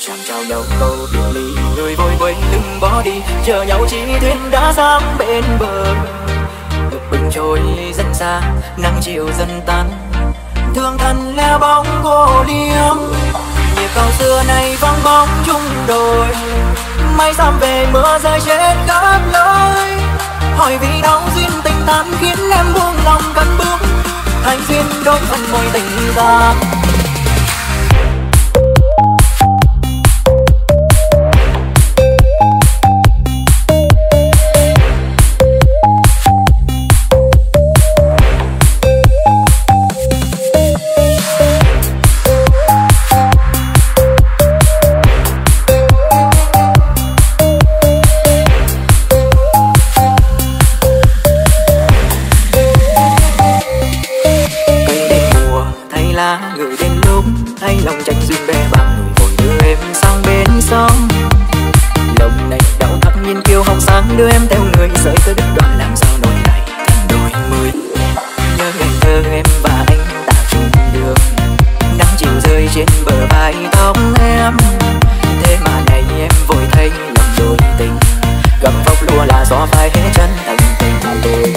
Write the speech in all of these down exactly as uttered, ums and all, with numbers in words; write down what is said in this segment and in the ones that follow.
Chẳng chào nhau câu biệt ly, người vội quay lưng bỏ đi, chờ nhau chỉ thuyền đã sang bên bờ. Lục bình trôi dần xa, nắng chiều dần tan, thương thân lẻ bóng cô liếm. Nhịp cầu xưa này vắng bóng chung đồi, mây xăm về mưa rơi trên khắp lối. Hỏi vì đâu duyên tình tan khiến em buông lòng cất bước, thành duyên đôi phần môi tình ta. Gửi đến lúc thay lòng tranh duyên bè bằng người vội đưa em sang bên sông. Lòng này đau thắt nhìn kiêu hồng sáng đưa em theo người rời tới đứt đoạn làm sao nỗi này thành đôi mươi. Nhớ ngày thơ em và anh ta chung đường, nắng chiều rơi trên bờ vai tóc em. Thế mà này em vội thay lòng đôi tình, gầm vóc lúa là gió phai hết chân thành tình tôi.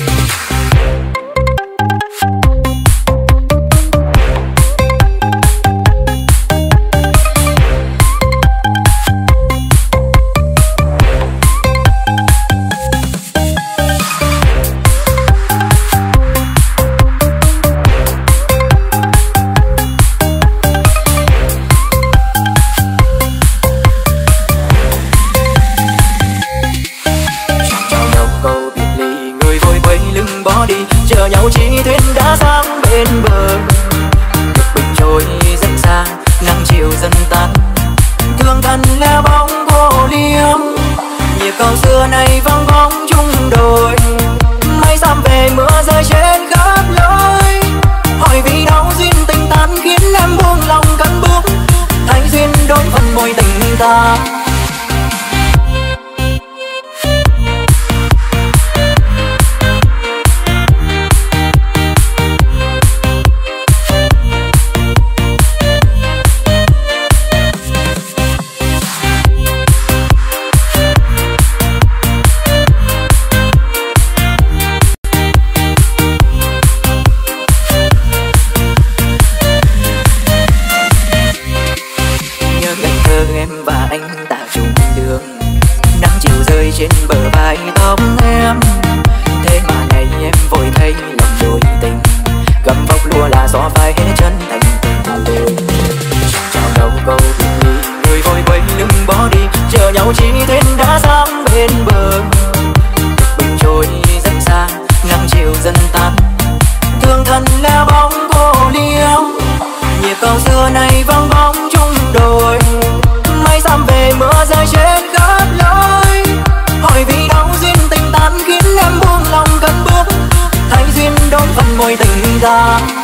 Bỏ đi chờ nhau chỉ thuyền đã sang bên bờ. Lục bình trôi dần xa, nắng chiều dần tan, thương thân lẻ bóng cô liếm. Nhịp cầu xưa này vắng bóng chung đồi, mây xăm về mưa rơi trên khắp lối. Hỏi vì đâu duyên tình tan khiến em buông lòng cất bước, thành duyên đôi phần môi tình ta. Em và anh ta chung đường, nắng chiều rơi trên bờ vai tóc em. Thế mà này em vội thay lòng đôi tình, gầm vóc lúa là gió phai hết chân thành tình tôi. Chào đầu câu biệt ly, người vội quay lưng bỏ đi, chờ nhau chỉ thuyền đã sang bên bờ. Bình trôi dần xa, nắng chiều dần tan, thương thân lẻ bóng cô liếm. Nhịp cầu xưa này vắng bóng chung đồi, mây xăm về mưa rơi trên khắp lối. Hỏi vì đâu duyên tình tan khiến em buông lòng cất bước, thành duyên đôi phần môi tình ta.